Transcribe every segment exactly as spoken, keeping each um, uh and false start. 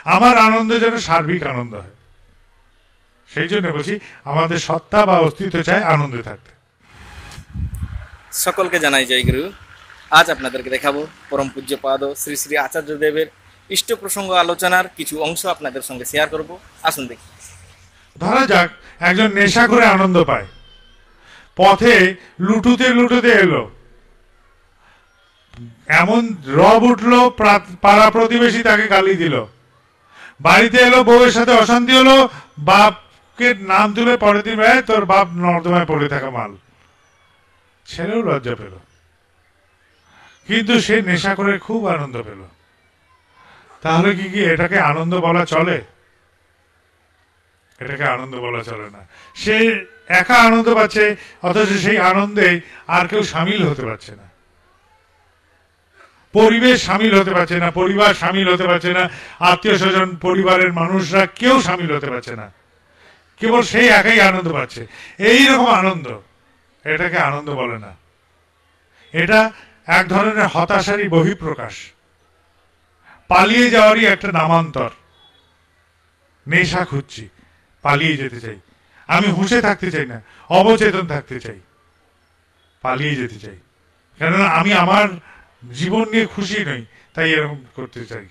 আমার আনন্দ যেন সার্বিক আনন্দ হয়। সেই জন্য বলছি আমাদের সত্তা বা অস্তিত্ব চাই আনন্দে থাকতে। সকলকে জানাই জয় গুরু। আজ আপনাদেরকে দেখাবো পরম পূজ্যপাদ শ্রী শ্রী আচার্যদেবের ইষ্ট প্রসঙ্গ আলোচনার কিছু অংশ আপনাদের সঙ্গে শেয়ার করব। আসুন দেখি। ধরা যাক একজন নেশা করে আনন্দ পায়, পথে লুটুতে লুটুতে এলো, এমন রব উঠলো, পাড়া প্রতিবেশী তাকে গালি দিল, বাড়িতে এলো, বউয়ের সাথে অশান্তি হলো, বাপকে নাম তুলে পরের দিন বেড়ায় তোর বাপ নর্দমায় পড়ে থাকা মাল, ছেলেও লজ্জা পেল, কিন্তু সে নেশা করে খুব আনন্দ পেল। তাহলে কি কি এটাকে আনন্দ বলা চলে? এটাকে আনন্দ বলা চলে না। সে একা আনন্দ পাচ্ছে, অথচ সেই আনন্দে আর কেউ সামিল হতে পারছে না, পরিবেশ সামিল হতে পারছে না, পরিবার সামিল হতে পারছে না, আত্মীয় স্বজন পরিবারের মানুষরা কেউ সামিল হতে পারছে না, কেবল সেই একাই আনন্দ পাচ্ছে। এইরকম আনন্দ, এটাকে আনন্দ বলে না। এটা এক ধরনের হতাশারই বহিঃপ্রকাশ, পালিয়ে যাওয়ারই একটা নামান্তর। নেশা খুঁজছি, পালিয়ে যেতে চাই, আমি হুঁশে থাকতে চাই না, অবচেতন থাকতে চাই, পালিয়ে যেতে চাই, কেননা আমি আমার জীবন নিয়ে খুশি নই, তাই এরকম করতে চাই।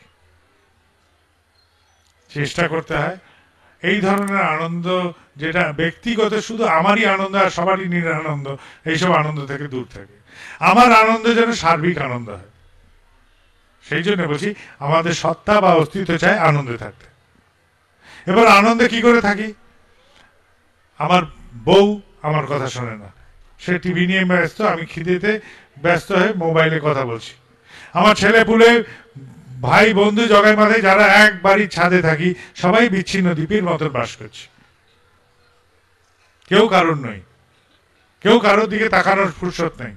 চেষ্টা করতে হয় এই ধরনের আনন্দ যেটা ব্যক্তিগত, শুধু আমারই আনন্দ আর সবারই নিরানন্দ, এইসব আনন্দ থেকে দূর থাকে। আমার আনন্দ যেন সার্বিক আনন্দ হয়। সেই জন্য বলছি আমাদের সত্তা বা অস্তিত্ব চাই আনন্দে থাকতে। এবার আনন্দে কি করে থাকি? আমার বউ আমার কথা শোনে না, সে টিভি নিয়ে ব্যস্ত, আমি খিদেতে ব্যস্ত হয়ে মোবাইলে কথা বলছি। আমার ছেলে পুলে ভাই বন্ধু জগাই মাথায় যারা এক বাড়ির ছাদে থাকি, সবাই বিচ্ছিন্ন দ্বীপের মতন বাস করছে, কেউ কারোর নই, কেউ কারোর দিকে তাকানোর ফুরসত নেই,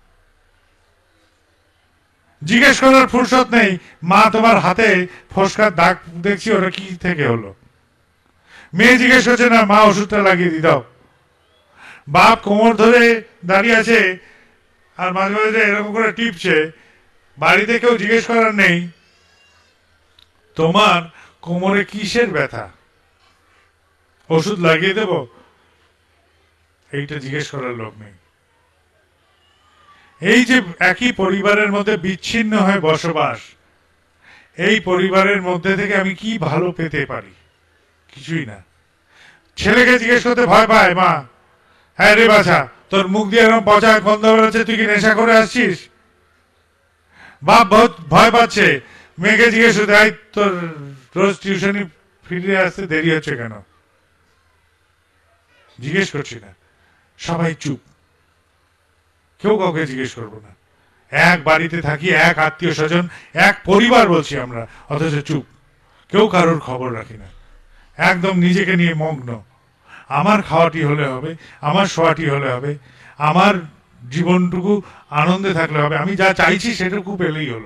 জিজ্ঞেস করার ফুরসত নেই, মা তোমার হাতে ফসকার দাগ দেখছি, ওটা কি থেকে হলো? মেয়ে জিজ্ঞেস করছে না, মা ওষুধটা লাগিয়ে দি দাও। বাপ কোমর ধরে দাঁড়িয়ে আছে আর মাঝে মাঝে এরকম করে টিপছে, বাড়িতে কেউ জিজ্ঞেস করার নেই তোমার কোমরে কিসের ব্যথা, ওষুধ লাগিয়ে দেব, এইটা জিজ্ঞেস করার লোক নেই। এই যে একই পরিবারের মধ্যে বিচ্ছিন্ন হয়ে বসবাস, এই পরিবারের মধ্যে থেকে আমি কি ভালো পেতে পারি? কিছুই না। ছেলেকে জিজ্ঞেস করতে ভয় পায় মা, হ্যাঁ রে বাছা, তোর মুখ দিয়ে এরকম পচা গন্ধ বেরোচ্ছে, তুই কি নেশা করে আসছিস? বাপ বহুত ভয় পাচ্ছে, মেয়েকে জিজ্ঞেস করতে, তোর রোজ টিউশনি ফিরে আসতে দেরি হচ্ছে কেন? জিজ্ঞেস করছি না, সবাই চুপ, কেউ কাউকে জিজ্ঞেস করবো না। এক বাড়িতে থাকি, এক আত্মীয় স্বজন, এক পরিবার বলছি আমরা, অথচ চুপ, কেউ কারোর খবর রাখি না, একদম নিজেকে নিয়ে মগ্ন। আমার খাওয়াটি হলে হবে, আমার শোয়াটি হলে হবে, আমার জীবনটুকু আনন্দে থাকলে হবে, আমি যা চাইছি সেটুকু পেলেই হলো।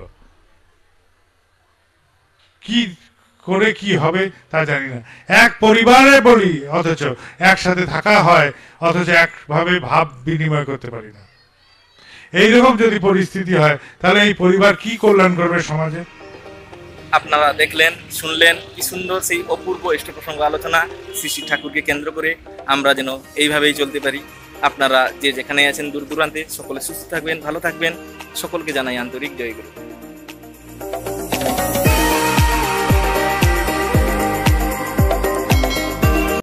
কি করে কি হবে তা জানি না। এক পরিবারে বলি, অথচ একসাথে থাকা হয়, অথচ একভাবে ভাব বিনিময় করতে পারি না। এইরকম যদি পরিস্থিতি হয়, তাহলে এই পরিবার কি কল্যাণ করবে সমাজে? আপনারা দেখলেন, শুনলেন কি সুন্দর সেই অপূর্ব ইষ্ট প্রসঙ্গ আলোচনা। শ্রী শ্রী ঠাকুরকে কেন্দ্র করে আমরা যেন এইভাবেই চলতে পারি। আপনারা যে যেখানে আছেন দূর দূরান্তে, সকলে সুস্থ থাকবেন, ভালো থাকবেন। সকলকে জানাই আন্তরিক জয় গুরু।